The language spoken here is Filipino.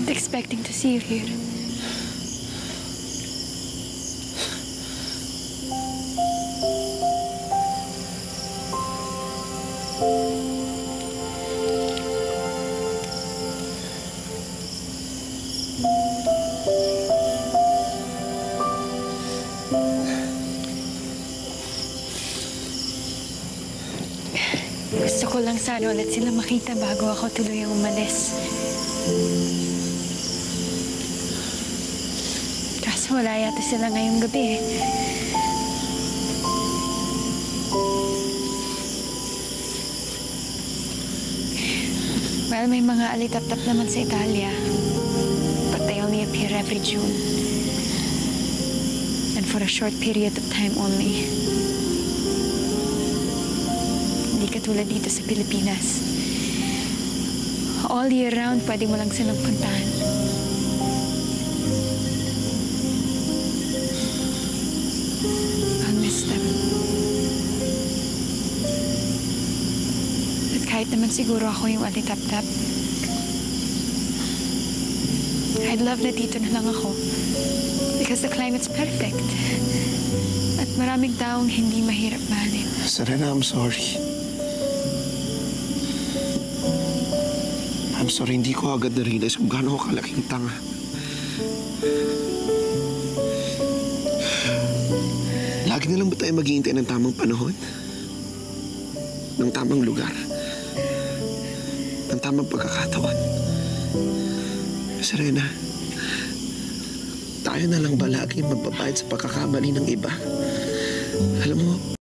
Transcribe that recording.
wasn't expecting to see you here. Gusto ko lang sana ulit sila makita bago ako tuluyang umalis. Kaso wala yata sila ngayong gabi. Well, may mga alitap-tap naman sa Italia. But they only appear every June. And for a short period of time only. Hindi katulad dito sa Pilipinas. All year round, pwede mo lang silang puntahan. I'll miss them. At kahit naman siguro ako yung alitap-tap, I'd love na dito na lang ako. Because the climate's perfect. At maraming taong hindi mahirap mahalin. Serena, I'm sorry. I'm sorry, hindi ko agad na-realize kung gaano ko kalaking tanga. Lagi na lang ba tayo maghihintay ng tamang panahon? Ng tamang lugar? Ng tamang pagkakataon? Serena, tayo na lang ba lagi magbabayad sa pagkakamali ng iba? Alam mo,